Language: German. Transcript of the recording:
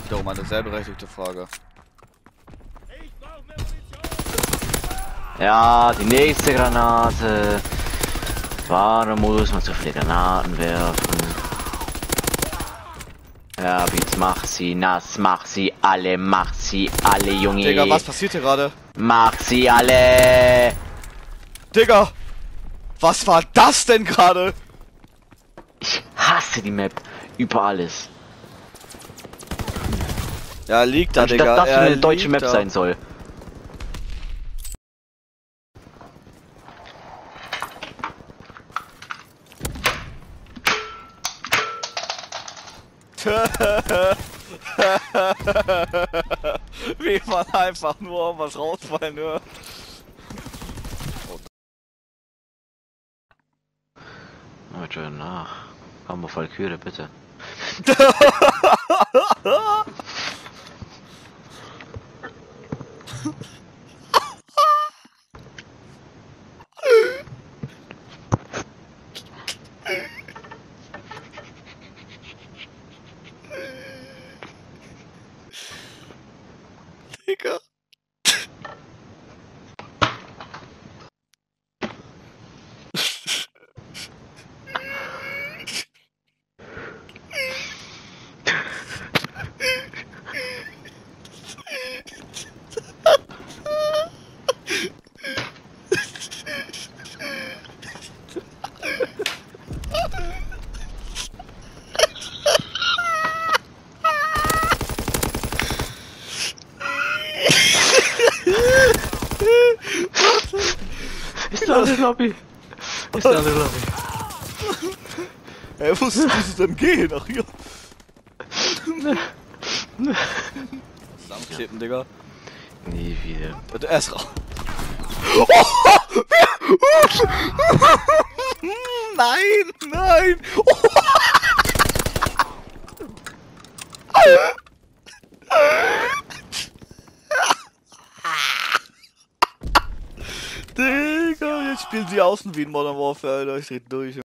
Wiederum eine sehr berechtigte Frage. Ja, die nächste Granate. Warum muss man so viele Granaten werfen? Ja, jetzt mach sie nass, mach sie alle, Junge. Digga, was passiert hier gerade? Mach sie alle! Digga! Was war das denn gerade? Ich hasse die Map über alles. Ja, liegt da, Anstatt Digga. dass das Er eine deutsche liegt Map da. sein soll. Wie man einfach nur was rausfallen hört. Leute, nach. Komm auf Valkyrie, bitte. Digga. Ist da eine Lobby? Ist da eine Lobby? Ey, wo ist es denn gehen? Ach hier. Zusammenkleben, Digga. Nie wieder. Und er ist raus. Nein, nein. Digga, jetzt spielen sie außen wie in Modern Warfare, Alter. Ich dreh durch.